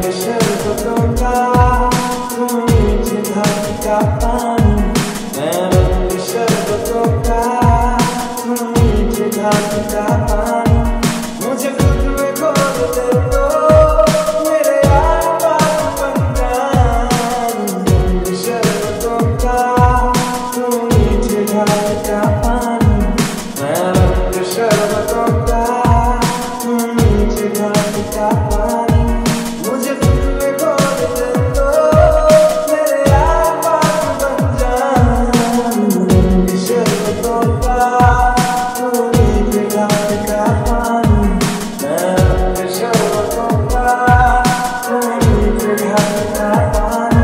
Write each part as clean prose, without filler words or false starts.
शरबतों का तुम मीठे घाट का पानी, मैं रंग शरबतों का तुम मीठे घाट का पानी, मुझे खुद में खोल दे तो मेरे यार बात बन जाए। रंग शरबतों का तुम मीठे घाट का पानी, मैं रंग शरबतों का तुम मीठे घाट का पानी, मुझे खुद में खोल दे तो मेरे यार बात बन जाए। रंग शरबतों का तुम मीठे घाट का पानी, मैं रंग शरबतों का तुम मीठे घाट का पानी।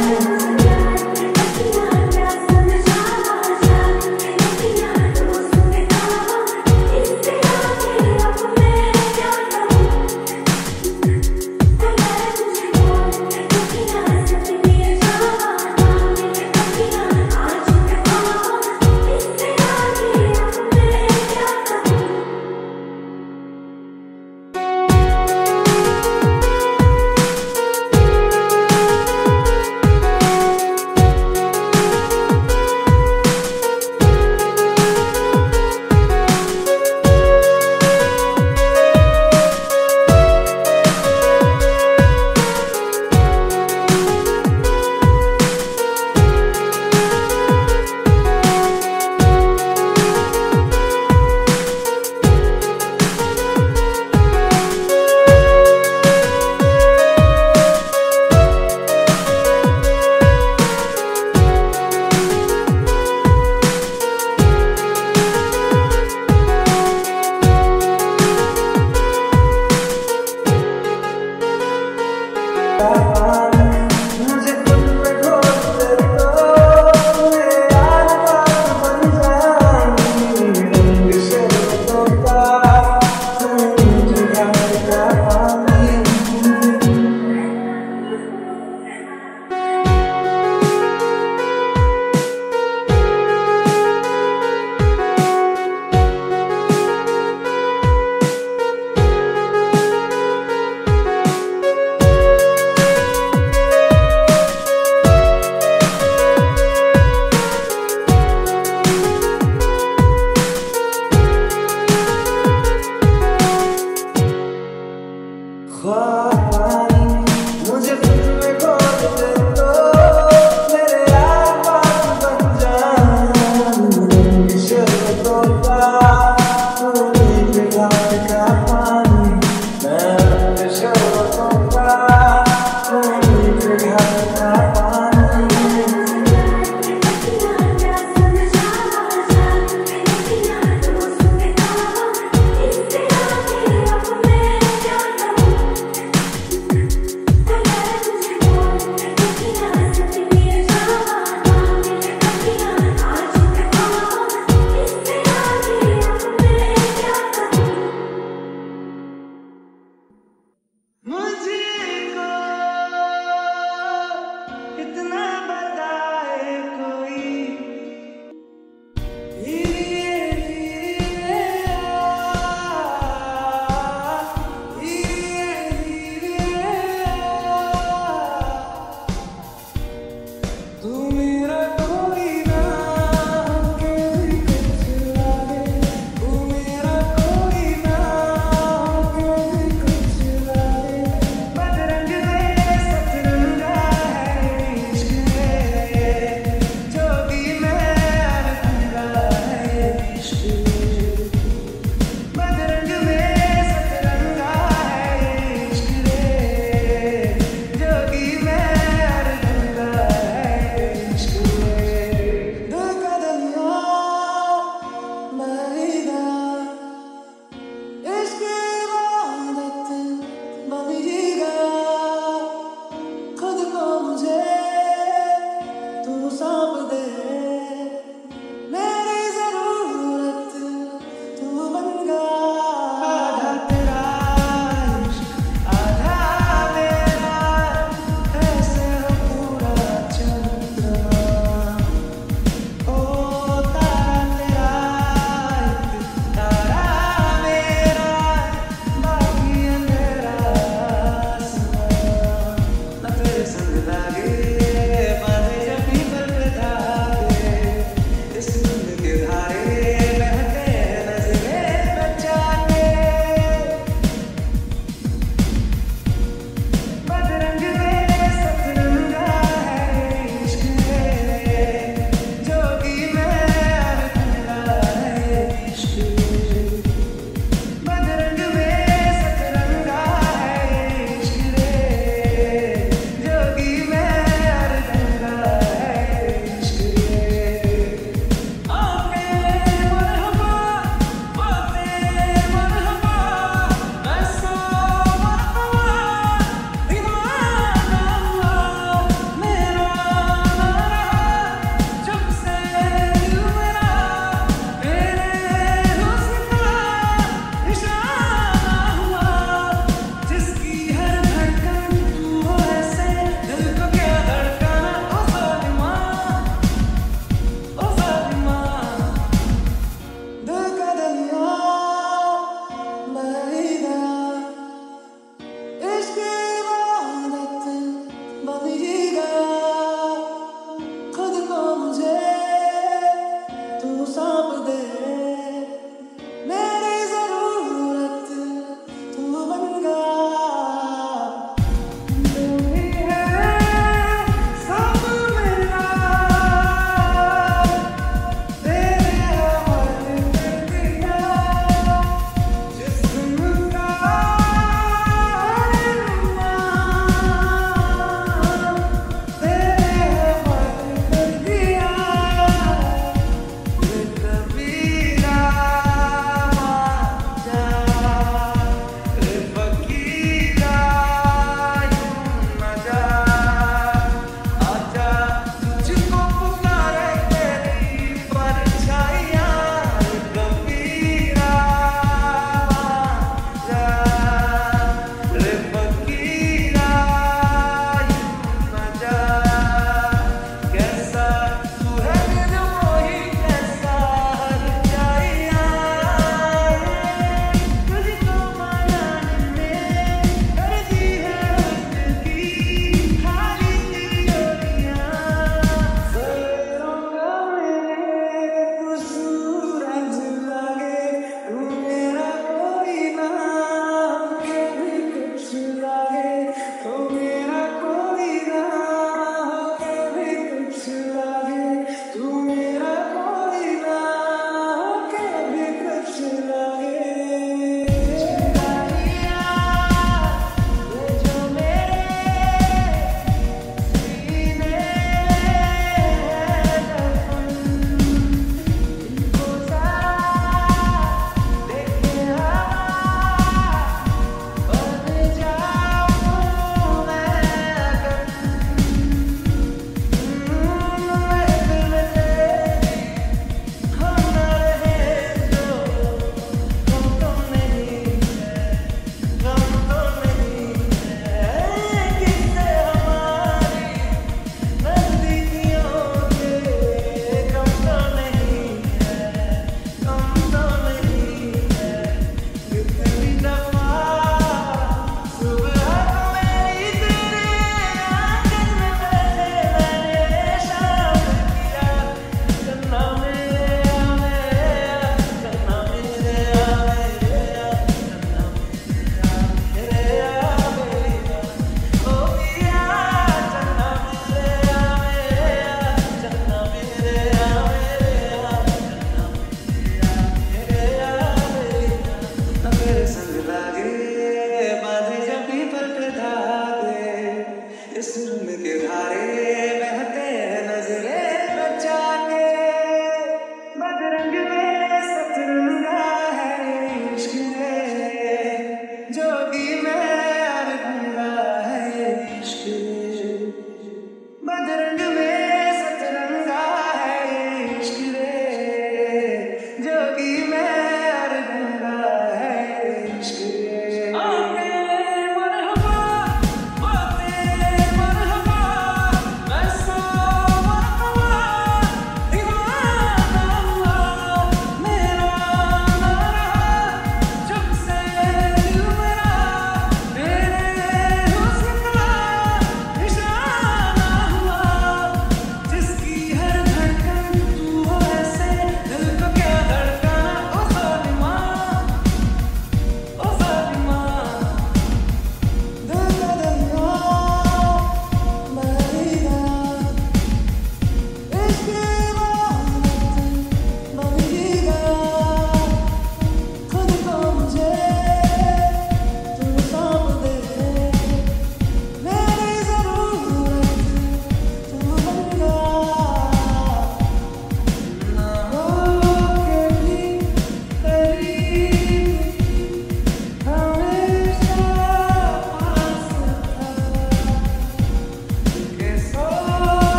मुझे खुद में खोल दे तो मेरे यार बात बन जाए। रंग शरबतों का तुम मीठे घाट का पानी।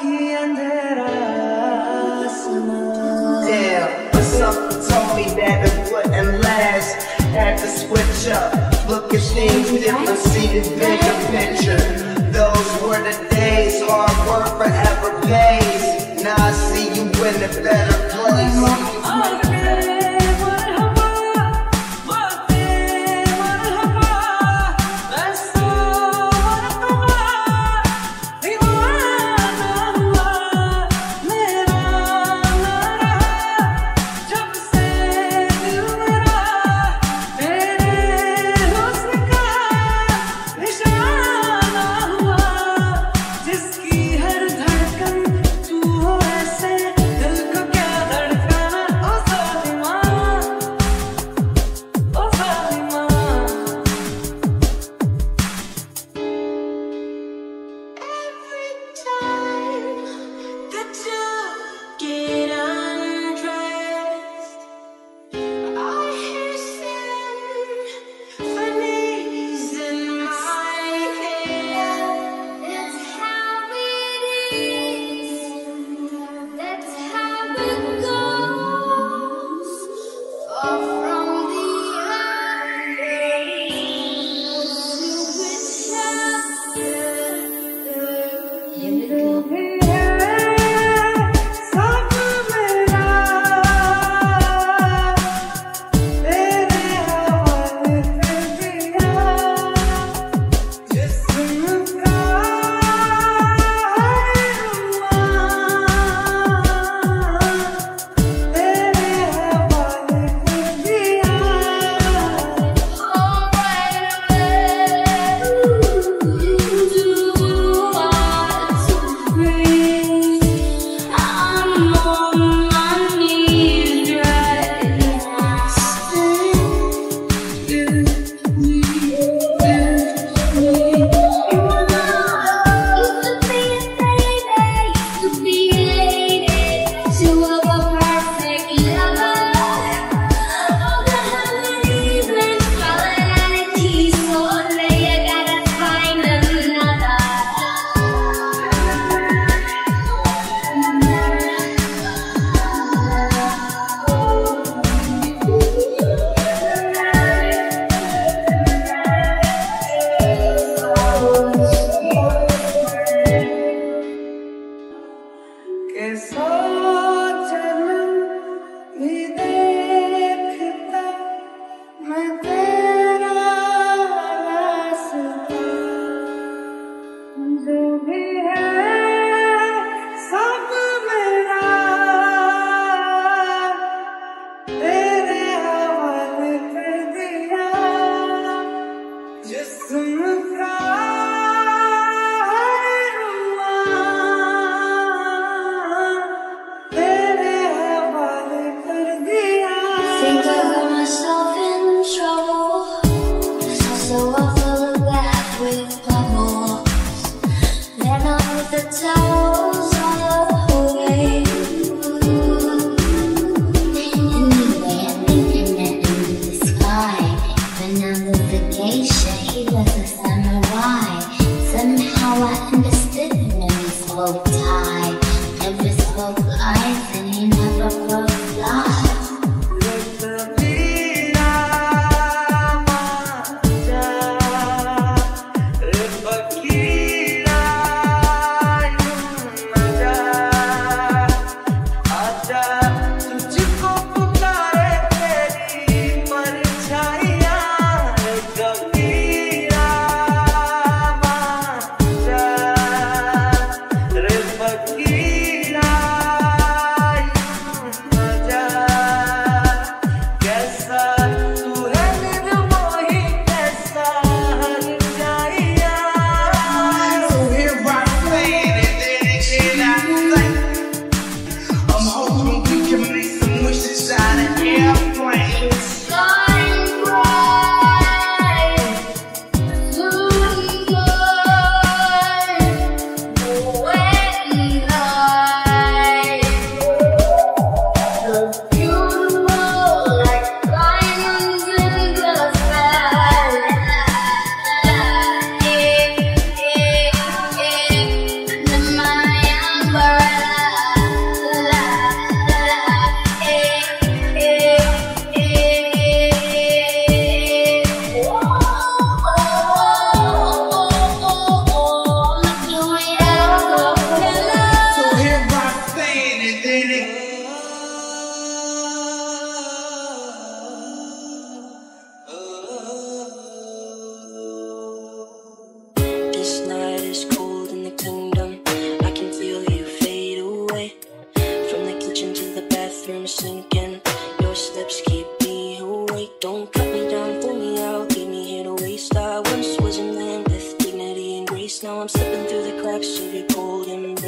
की अंधेरा आसमां। Damn, but something told me that it wouldn't last. Had to switch up, look at things different, see the bigger picture. Those were the days, hard work forever pays. Now I see you in a better place.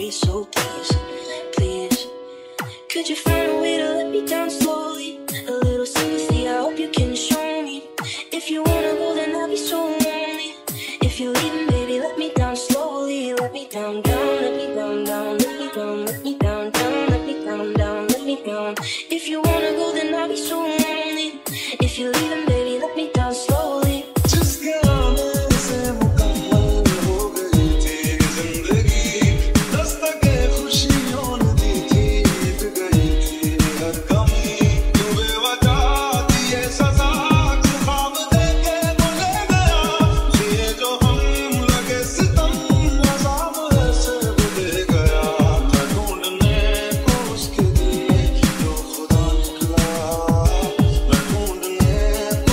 you, so please, please. Could you find a way to let me down slowly? A little sympathy, I hope you can show me. If you wanna go, then I'll be so lonely. If you're leaving, baby, let me down slowly. Let me down, down, let me down, down, let me down, let me down, down, let me down, down, let me down. If you wanna go, then I'll be so lonely. If you're leaving, baby, let me down slowly. जिसके आने से मुकम्मल हो गई थी जिंदगी, दस्तके खुशियों ने दी थी, बीत गई थी हर कमी। तू बेवजह दिए सजा, तू ख्वाब देके मुझे गया, लिए जो हम लगे सितम, अज़ाब ऐसे बढ़े गया। मैं ढूंढने को उसके दिल में जो खुदा निकला, मैं ढूंढने को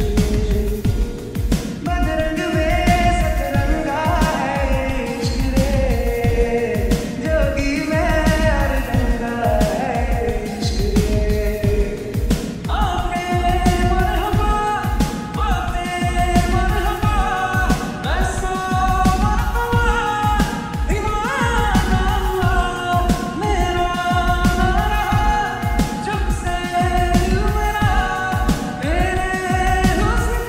बदरंग में सतरंगा है इश्क रे, जोगी में यार रंगा है इश्क रे। आके मरहबा बातें मरहबा, ऐसा मरहबा दीवाना हुआ मेरा ना रहा, जब से दिल मेरा तेरे हुस्न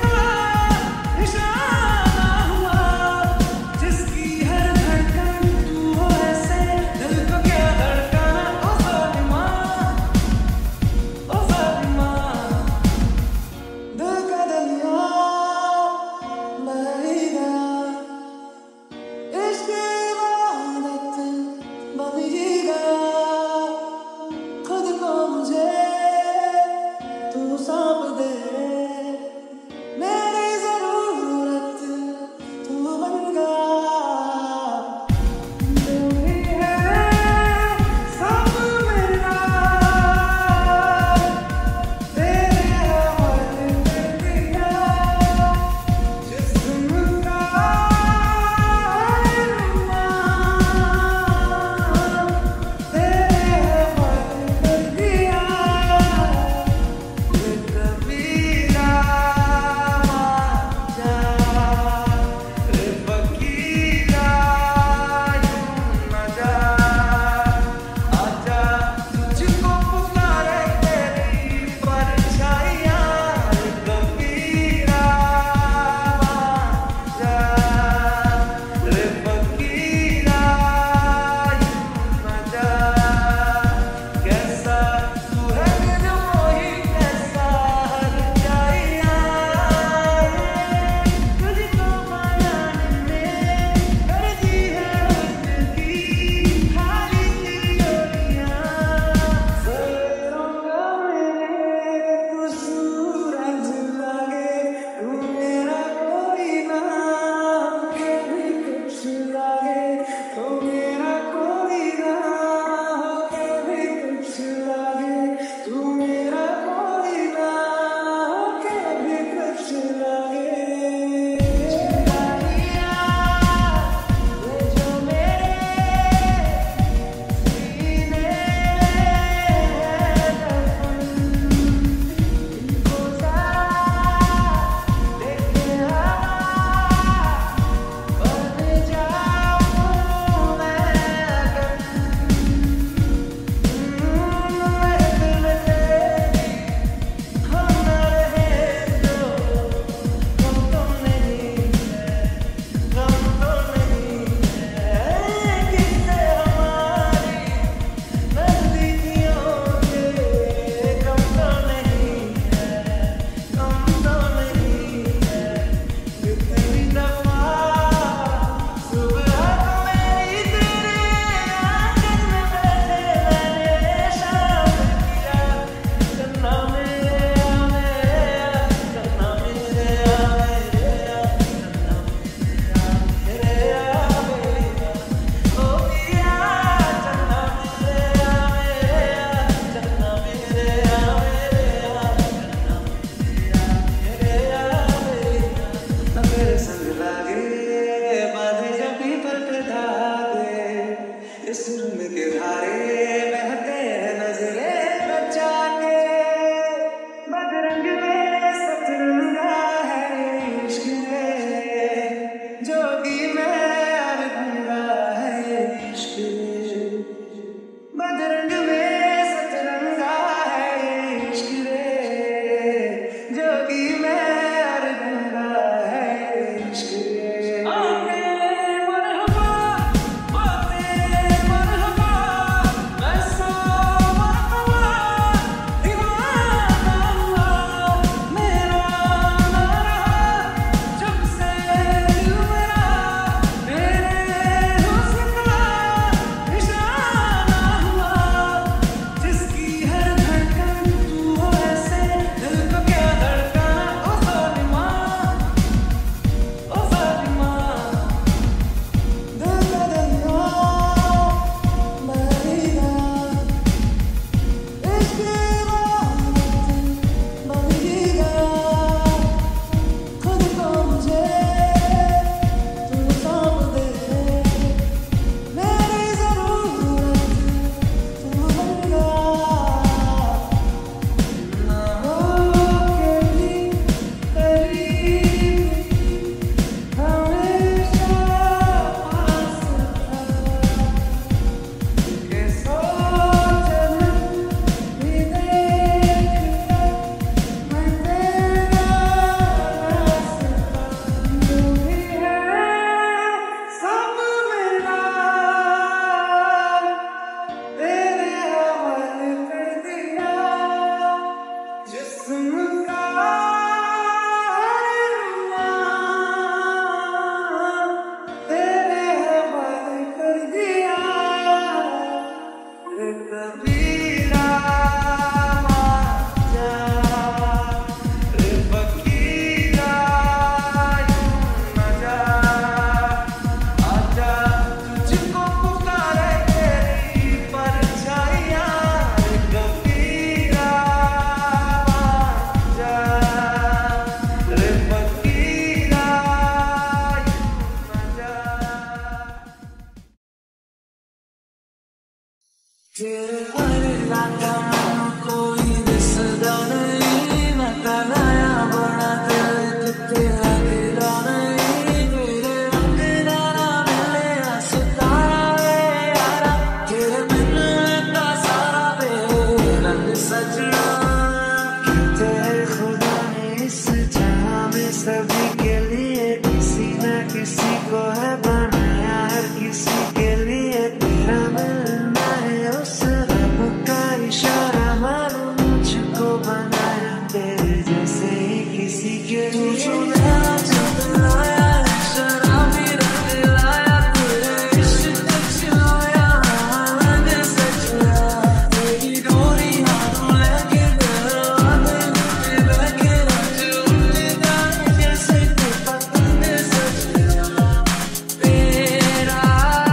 तेरे हरे लाता मन कोई दिसदा नहीं, मैं तनाया बना दिल तेरा गिरा नहीं, मेरे रंग नारा मिले सितारा वे यारा, तेरे बिन इतना सारा वे रंग सजना। तेरे खुदा ने इस जहां में सभी के लिए किसी न किसी को है बनाया, हर किसी के लिए तेरा मिलना है उस रब का इशारा, मानो मुझको बनाया तेरे जैसे ही किसी के लिए। लाया शराबी रंग लाया तेरे इश्क चिल्लाया रंग सजना, तेरी डोरी हाथों लेके दरवाजे लेके रंग उड़ता जैसे कोई पतंग सजना। तेरा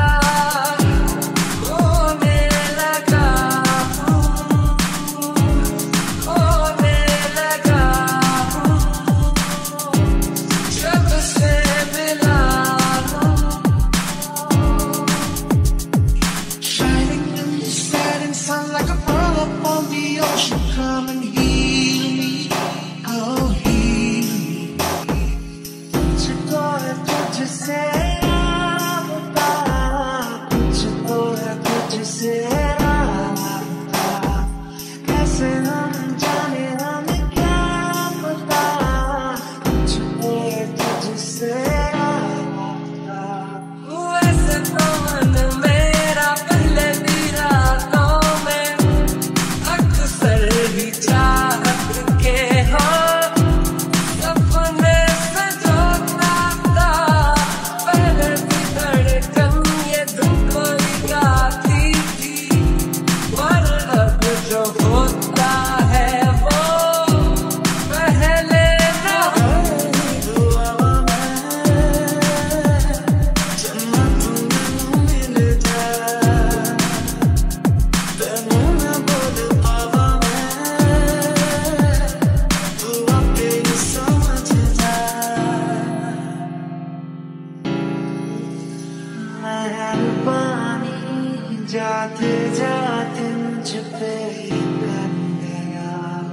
होने लगा जब से मिला shining in the setting sun like a pearl upon the ocean, come and heal me, oh heal me। तुझको है तुझसे राबता, तुझको है तुझसे राबता, कैसे हम जाने हमें क्या पता, तुझको है तुझसे राबता। वैसे तो मन मेरा पहले दी रातों में अक्सर ही चाहत के हो सपने सजोता था, पहले भी धड़कन ये धुन कोई गाती थी, पर अब जो होता है वो पहले न हो। दुआ में जन्नत मिल जाए, तेनू मैं बोल पावा मैं, तू आपे ही समझ जा। मेहरबानी जाते जाते मुझ पे ही कर गया,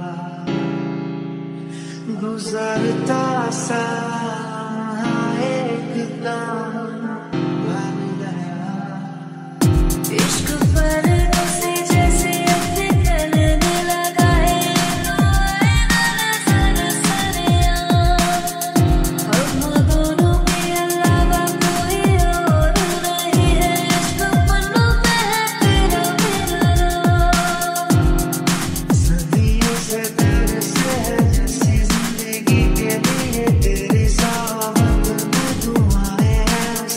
गुजरता सा लम्हा एकदम बन गया। इश्क पर से जैसे अपने गले में लगाए नजर सरिया, हम दोनों के अलावा कोई और नहीं है, इश्क पन्नों पे है तेरा मेरा नाम। सदियों से तेरे से है जैसी जिंदगी के लिए तेरी सावत में दुआएं हैं,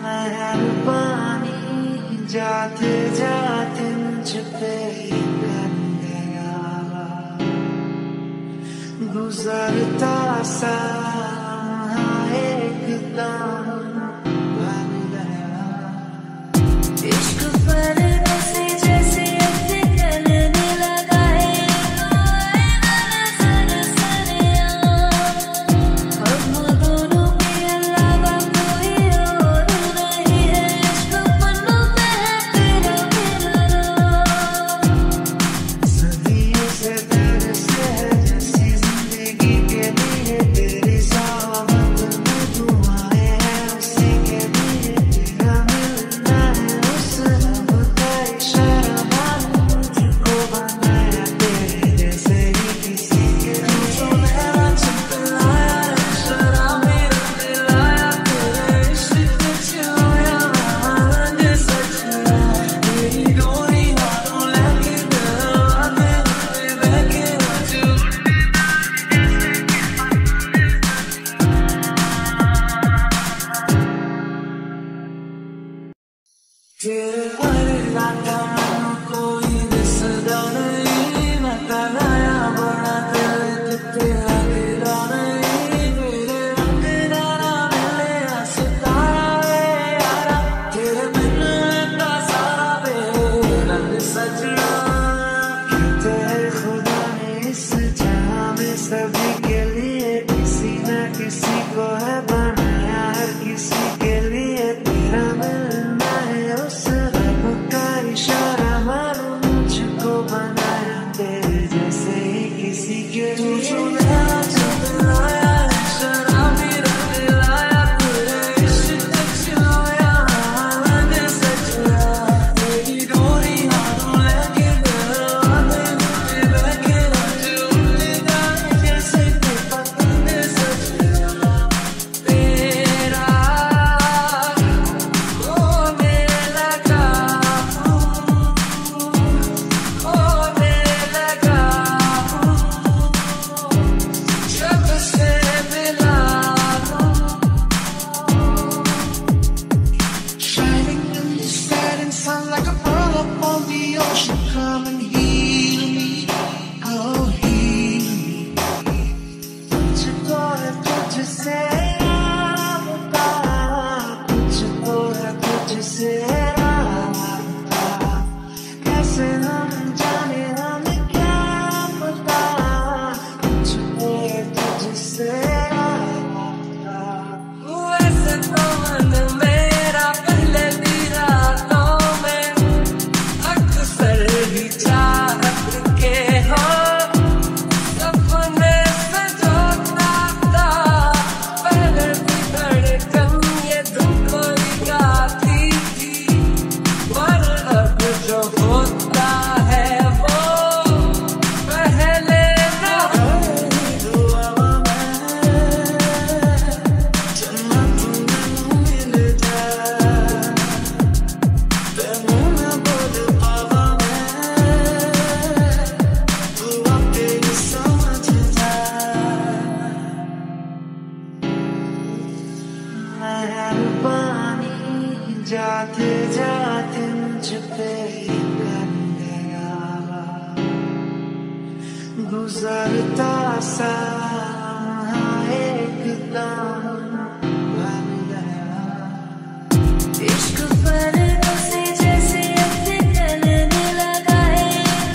मेहरबानी जाते जाते मुझ पे ही कर गया, गुजरता सा एकदम बन गया। इश्क परदेसी जैसे अपने गले में लगाए, हम दोनों के अलावा कोई और नहीं है। इश्क पन्नों पे है तेरा मेरा नाम, सदियों से तेरे से है जैसी जिंदगी के लिए तेरी सौगंध में दुआएं हैं उसी के लिए तेरा मिलना है उस रब का इशारा मालूम मुझको बनाया तेरे जैसे ही किसी के लिए। मेरा चितलाया शराबी दिलाया तेरे इश्क पे छुआ रंग सजना, तेरी डोरी हाथों लेके दरवाजे पे बैठे रजू। तेरे वरना मन कोई दिसदा नहीं, मैं तनाया बड़ा दिल तेरा गिरा नहीं। मेरे रंग नारा मिले सितारा वे यारा, तेरे बिन इतना सारा बेरंग सजना। तेरे खुदा ने इस जहां में सभी के लिए किसी न किसी को है बनाया, हर किसी के लिए तेरा मिलना है उस रब का इशारा मालूम मुझको बनाया तेरे जैसे ही किसी के लिए। मेरा चितलाया शराबी रंग लाया तेरे इश्क पे छुआ रंग सजना, तेरी डोरी हाथों लेके दरवाजे पे बैठे रजू। उड़ता जैसे कोई पतंग सजना, तेरा होने लगा जब से मिला shining in the setting sun like a pearl upon the ocean. Come and heal me, oh heal me. तुझको है तुझसे राबता, तुझको है तुझसे राबता, कैसे हम जाने हमें क्या पता, तुझको है तुझसे राबता। वैसे तो मन मेरा पहले दी रातों में अक्सर ही चाहत के हो सपने सजोता था। पहले भी धड़कन ये धुन कोई गाती थी, पर अब जो होता है वो पहले ना हो। दुआ में जन्नत में मिल जाए, तेनू ना बोल पावा मैं, तू आपे समझ जा। मेहरबानी जाते जाते मुझ पे ही कर गया, गुजरता सा एकदम बन गया। इश्क परदेसी जैसे अपने गले में लगाए,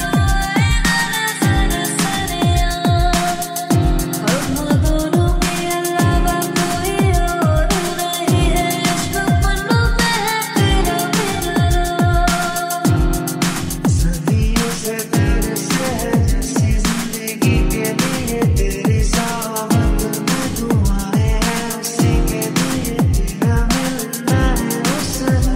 हम दोनों के अलावा कोई और नहीं है। इश्क पन्नों पे है तेरा मेरा नाम, सदियों से तेरे से है जैसी जिंदगी के लिए तेरी सौगंध में दुआएं हैं उसी के लिए तेरा मिलना है उस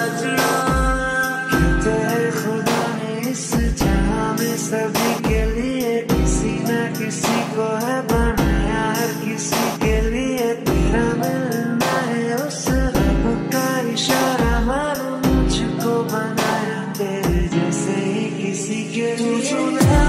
सजना कहते हैं खुदा ने इस जहां में सभी के लिए किसी न किसी को है बनाया, हर किसी के लिए तेरा मिलना है उस रब का इशारा, मानो मुझको बनाया तेरे जैसे ही किसी के लिए।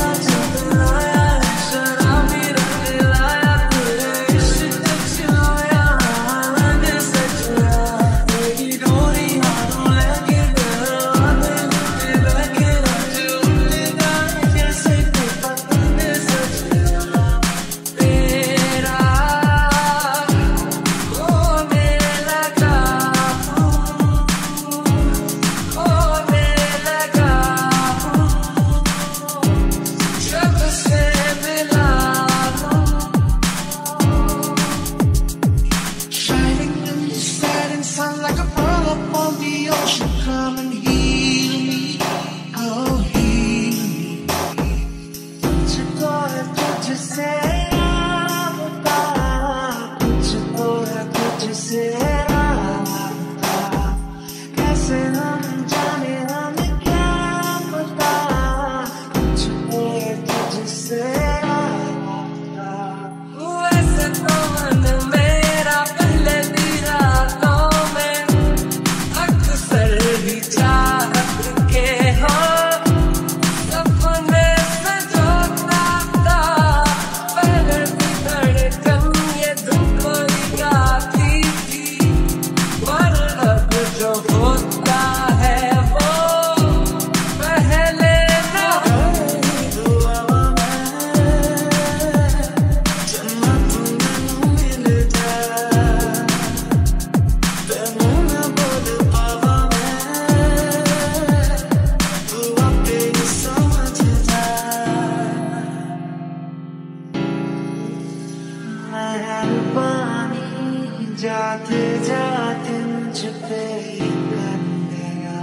जाते जाते मुझ पे ही कर गया,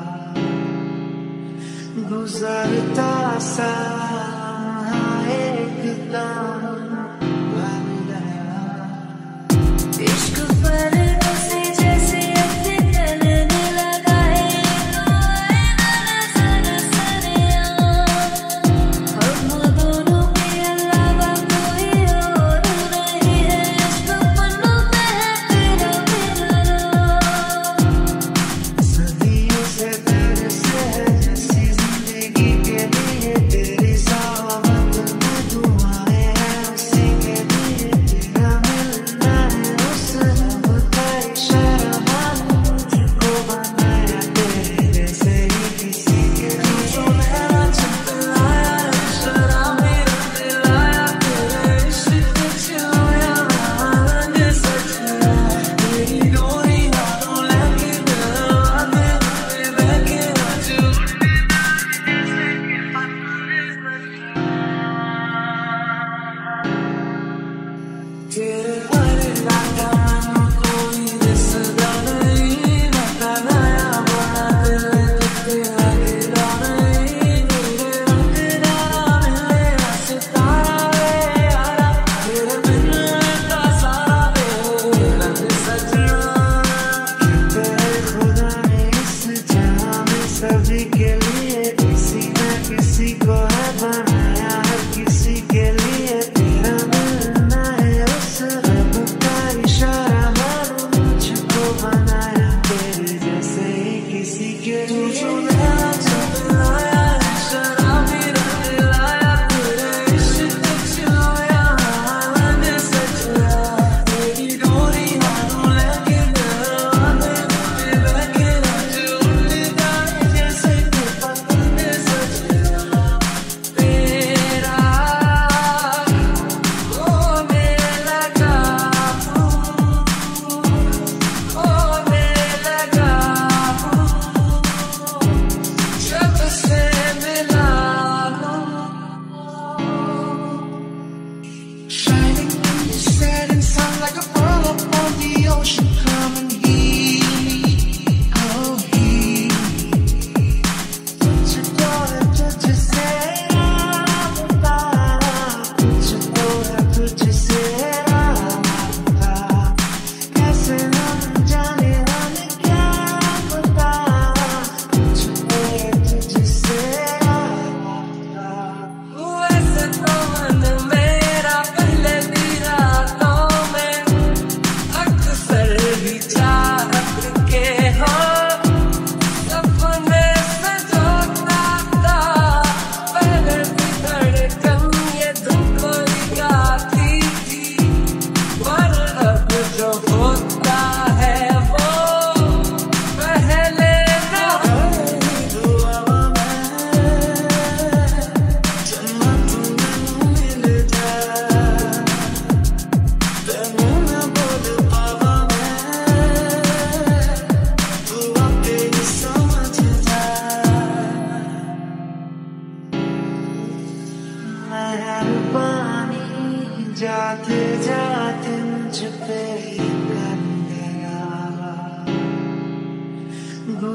गुजरता सा एकदम बन गया। इश्क पर उसे जैसे अपने चलने लगा है, हम दोनों के अलावा कोई और नहीं है। इश्क पन्नों पे है तेरा मेरा, सदियों से तेरे से है जैसी जिंदगी के लिए तेरी सलामत में दुआएं हैं, उसी के लिए तेरा मिलना है उस रब का इशारा, मानो मुझको बनाया तेरे जैसे ही किसी के लिए। मेरा चलाया शराबी दिलाया तेरे इश्क चिल्लाया रंग सजना, तेरी डोरी हाथों लेके दरवाजे पे लेके आजू तेरे हर रात में कोई दिसदा नहीं, मैं नया बना दिल तेरा गिरा नहीं, मेरे रंग डाला मिले सितारा वे यारा, तेरे बिन का सारा वे रंग सजना। कहते हैं खुदा ने इस जहां में सभी के लिए किसी न किसी को है बनाया, हर किसी के लिए तेरा मिलना है उस रब का इशारा, मानो मुझको बनाया तेरे जैसे ही किसी के लिए। मेरा चलाया शराबी दिलाया तेरे इश्क चिल्लाया रंग सजना, तेरी डोरी हाथों लेके दरवाजे पे लेके आजू उड़ता जैसे कि पतंग सजना। तेरा ओ मेरे लगा ओ मेरे लगा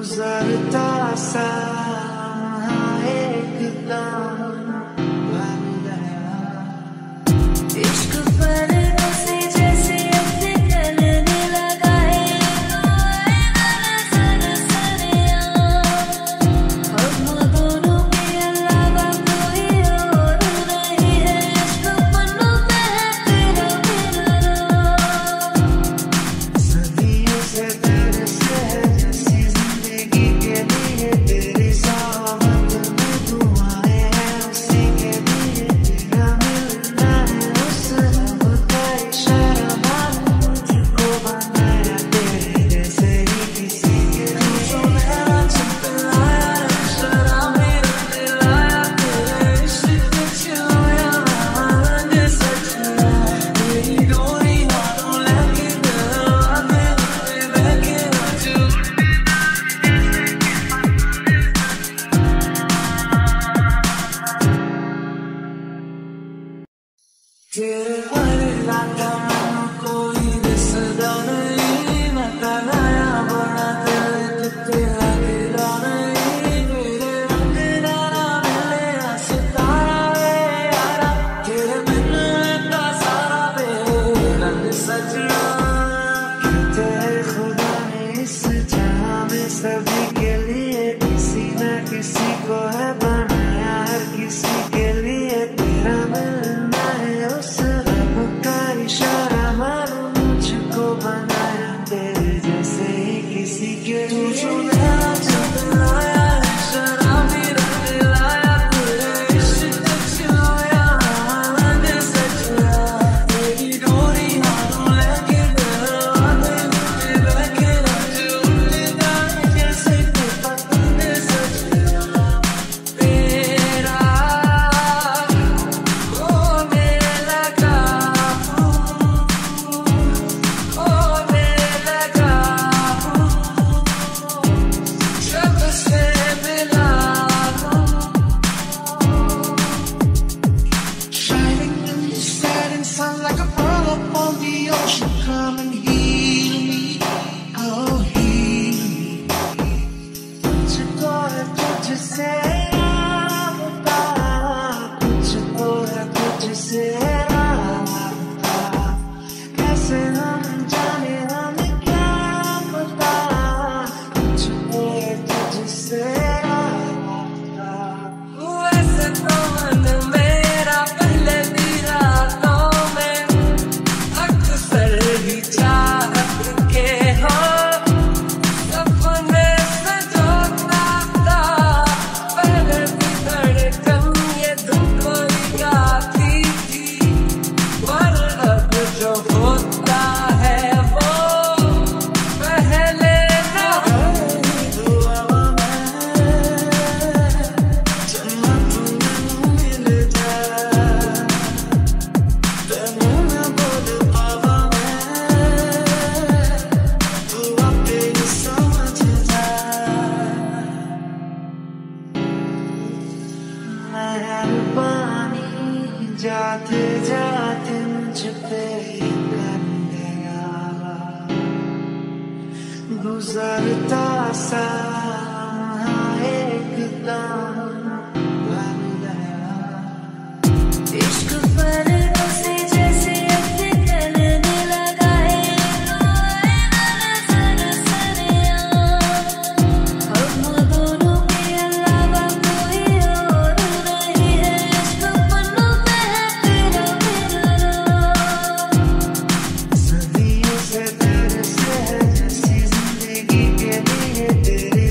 गुजरता सा एकदम बन गया। इश्क पर्दों से जैसे अपने गलने लगा है, हम दोनों के अलावा कोई और नहीं है। इश्क पन्नों पे है तेरा मेरा नाम। सदियों से तेरे से है जैसी जिंदगी के लिए तेरी सावत में दुआएं हैं उसी के लिए तेरा मिलना है उस रब का इशारा मालूम मुझको बनाया तेरे जैसे ही किसी के लिए। सुनहरा चमकाया शराबी दिलाया तेरे इश्क छुआ रंग सजना तेरी डोरी हाथों लेके दरवाजे पे बैठे रजू। तेरे हर राता मैनू कोई दिसदा नहीं, मैं तनाया बड़ा दिल किते लगदा नहीं। मेरे रंग नाला मिले सितारा वे यारा तेरे बिन इतना सारा वे रंग सजना। तेरे खुदा ने इस जहां में सभी के लिए किसी न किसी को है बनाया, हर किसी के लिए तेरा मिलना है उस रब का इशारा मालूम मुझको बनाया तेरे जैसे ही किसी के लिए। सुनहरा चमकाया शराबी रंग लाया तेरे इश्क छुआ रंग सजना तेरी डोरी हाथों लेके दरवाजे पे बैठे रजू। जैसे कि पतंग सजना तेरा होने लगा हूँ, होने लगा हूँ जब से मिला हूँ। Shining in the setting sun like a pearl upon the ocean, come and heal me, oh heal me। तुझको है तुझसे राबता, तुझको है तुझसे राबता, कैसे हम जाने हमें क्या पता। तुझको है तुझसे राबता। वैसे तो मन मेरा पहले भी रातों में अक्सर ही चाहत के हो सपने सजोता था। पहले भी धड़कन ये धुन कोई गाती थी, पर अब जो होता है वो पहले ना हो। दुआ में जन्नत में मिल जाए तेनू ना बोल पावा मैं, तू आपे ही समझ जा। मेहरबानी जाते जाते मुझ पे कर गया, गुजरता सा एकदम बन गया। इश्क पर्दों से जैसे अपने गलने लगा है, हम दोनों के अलावा कोई और नहीं है। इश्क पन्नों पे है तेरा मेरा नाम। सदियों से तेरे से है जैसी जिंदगी के लिए तेरी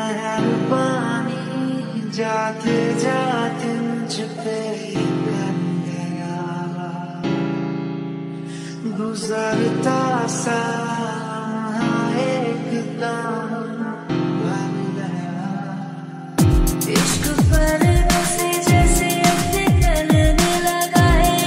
है पानी, जाते जाते मुझ पे कर गया, गुजरता सा एकदम भर गया। इश्क पर से जैसे अपने करने लगा है,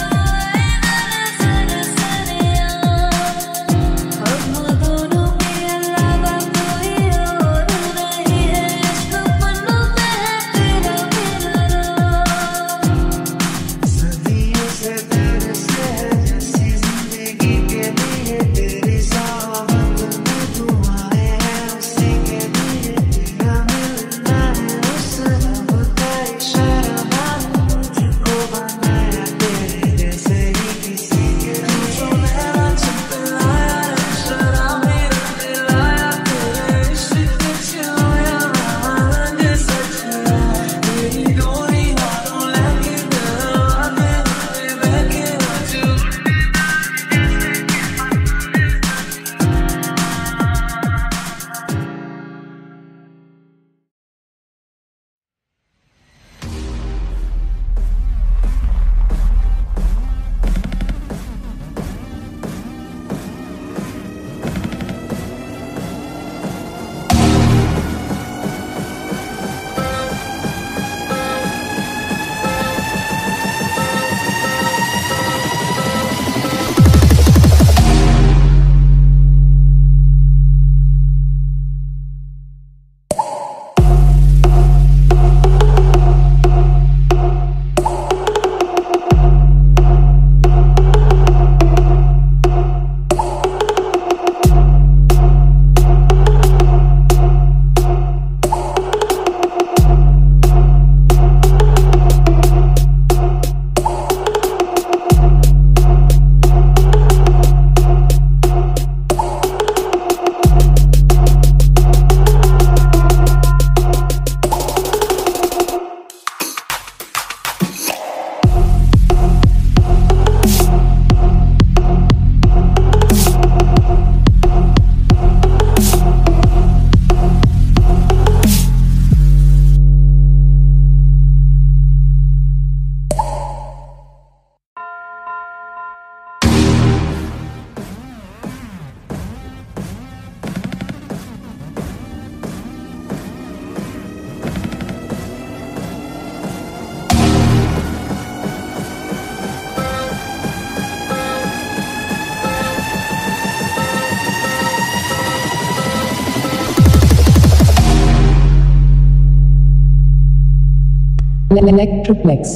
हम दोनों के अलावा कोई और नहीं है। इश्क पन्नों पे है तेरा मेरा नाम, सदियों से तेरे से है जैसी जिंदगी के लिए तेरी सावत में दुआएं हैं, उसी के लिए तेरा मिलना है। उस रब का इशारा मानो, मुझको बनाया तेरे जैसे ही किसी के लिए। सुनहरा चितलाया शराब मेरा दिलाया, तेरे इश्क छाया रंग सजना, तेरी डोरी हाथों लेके दरवाजे पे बैठे आजू। Electroplex.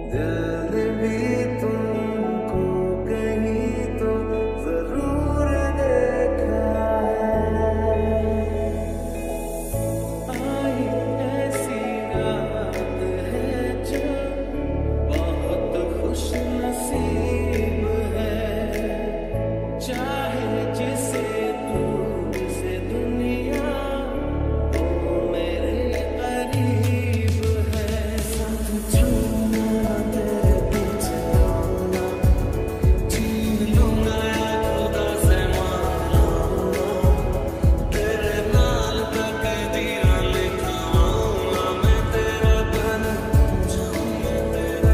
दिल ने भी तुमको कहीं तो जरूर देखा है। आई ऐसी रात है जो बहुत खुश नसीब है, चाहे जिसे दूर से दुनिया वो मेरे करीब है। साथ छूना तेरे पीछे होना, छीन लूंगा खुदा से मान लूंगा, तेरे नाल तकदीर लिखाऊंगा, मैं तेरा बन जाऊंगा, तेरा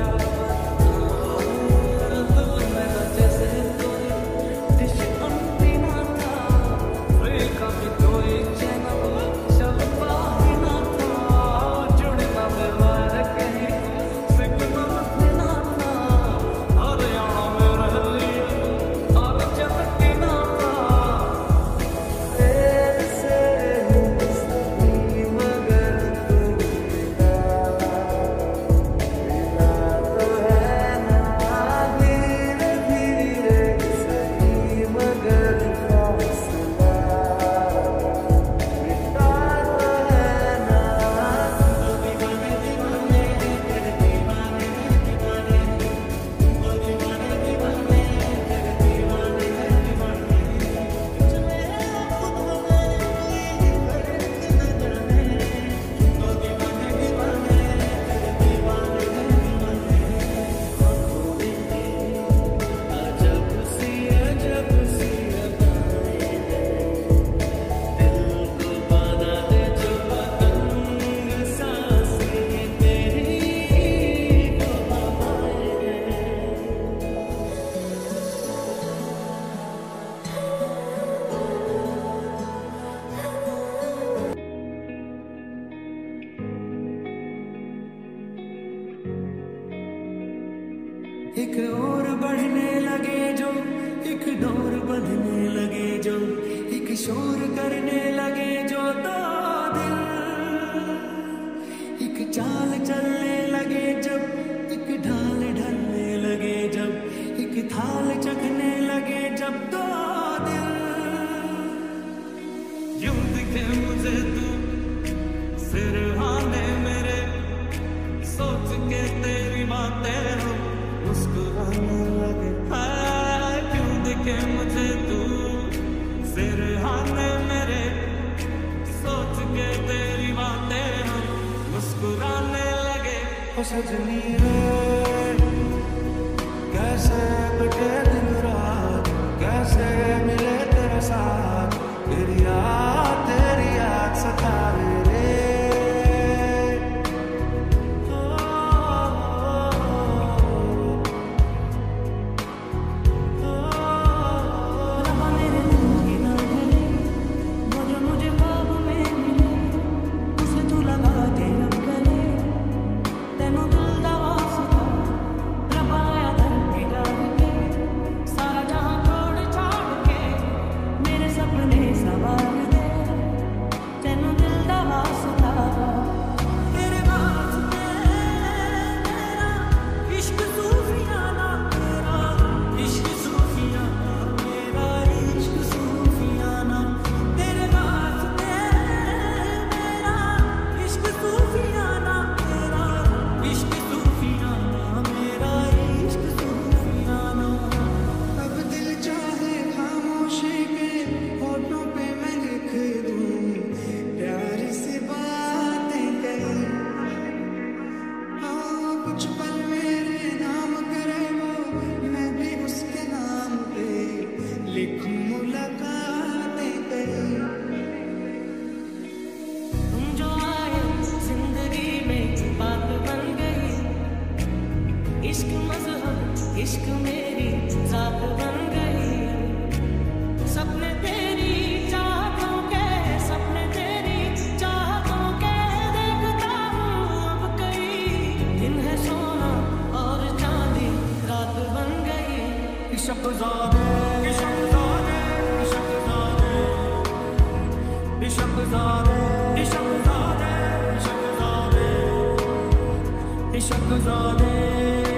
मेरा जैसे कोई दिश अंतिमा था, रेखा भी कोई चैनल चलता ही ना था, जुड़ना बेवार कहीं सिकना देना था, हरियाणा में रह लिया और चलती ना था, तेरे से सही मगर तू मिला तो है ना, धीरे धीरे सही मगर फासला मिटा तो है ना। दीवाने दीवाने तेरे दीवाने दीवाने, दीवाने दीवाने तेरे दीवाने दीवाने, तुझ में खुद में कोई फर्क न जाने, तो दीवाने दीवाने तेरे दीवाने दीवाने। आँखों में अजब सी अदाएं हैं, दिल को बांधा दे जो पतंग, सांसें तेरी हवाएं हैं। एक और बढ़ने लगे जो, एक डोर बंधने लगे जो, एक शोर करने लगे जो, दो दिल एक चाल चलने लगे जब, एक ढाल ढलने लगे जब, एक थाल चखने लगे जब, दो दिल यूं दिखे मुझे तू सिरहाने मेरे, सोच के तेरी बातें हम मुस्कुराने लगे। हाय क्यों दिखे मुझे तू सिरहाने मेरे, सोच के तेरी बातें हम मुस्कुराने लगे। ओ सजनी रे कैसे कटे दिन रात, कैसे मिले तेरा साथ, तेरी याद सतावे रे। रब्बा मेरे दिल की धड़कने, वो जो मुझे ख्वाब में मिले, उसे तू लगा के रब गले, तेनू दिल दा वास्ता, रब्बा आया धरती डाल के, सारा जहां छोड़ छाड़ के, मेरे सपने सवार दे, तेनू दिल दा वास्ता, तेरे वास्ते मेरा इश्क सूफियाना, तेरा इश्क सूफियाना, मेरा इश्क सूफियाना, तेरे वास्ते मेरा इश्क सूफियाना, तेरा इश्क सूफियाना, मेरा इश्क सूफियाना। अब दिल चाहे खामोशी के होठों पे मैं लिख दूं प्यार सी बातें कहीं, हाँ कुछ पल मेरे नाम करे वो, मैं भी उसके नाम पे लिखूं मुलाकातें कहीं। तुम जो आए जिंदगी में बात बन गई, इश्क मजहब इश्क मेरी जात बन गई, सपने तेरी चाहतों के, सपने तेरी चाहतों के देखता हूँ अब कई दिन है सोना और चांदी रात बन गई। इश्क ज़ादे इश्क ज़ादे इश्क ज़ादे इश्क ज़ादे इश्क ज़ादे इश्क ज़ादे इश्क ज़ादे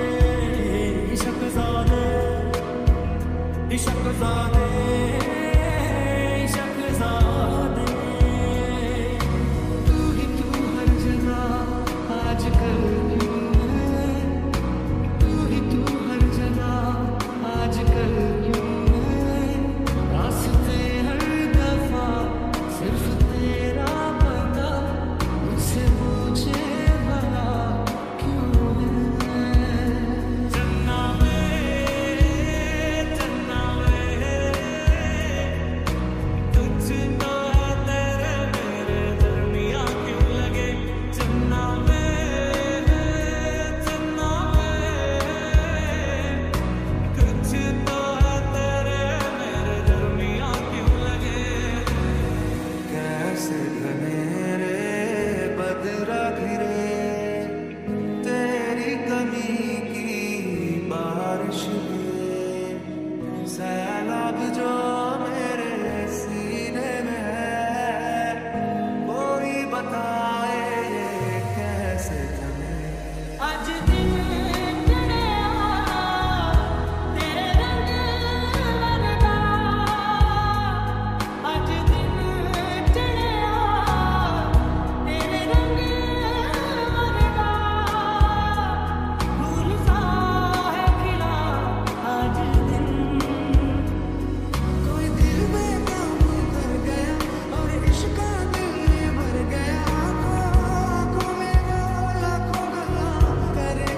करे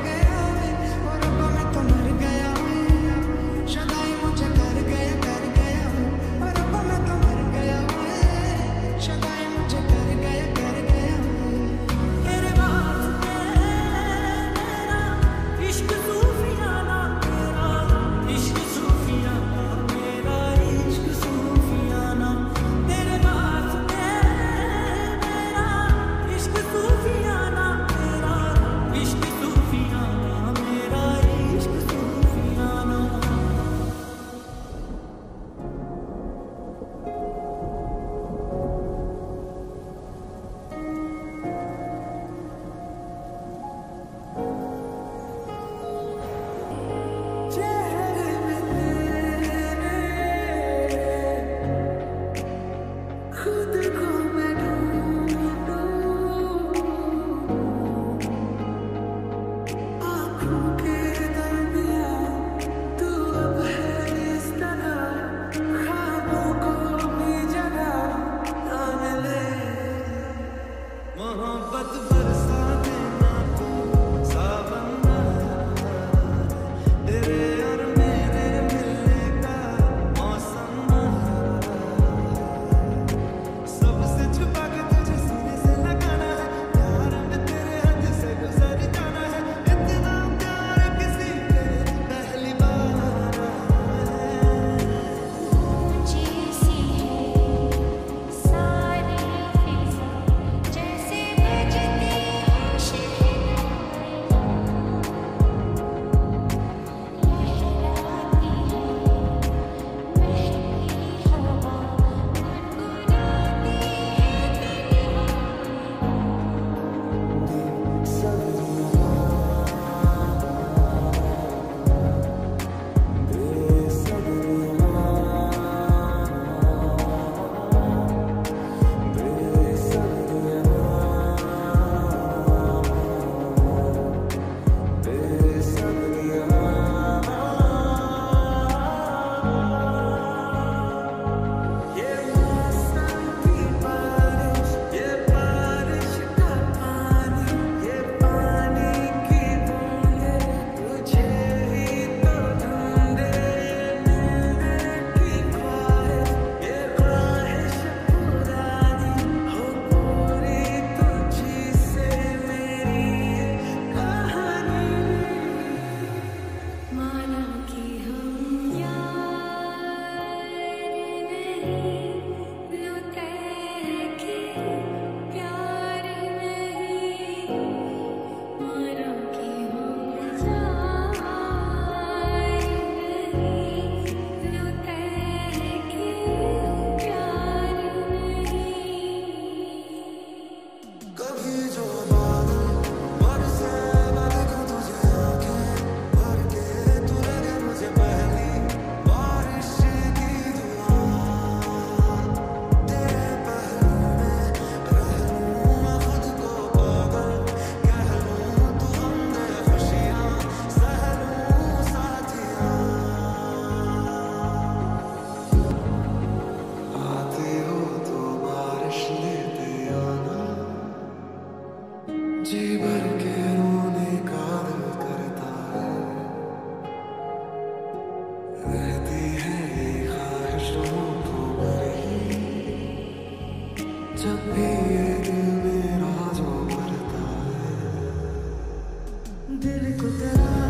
दिल को तेरा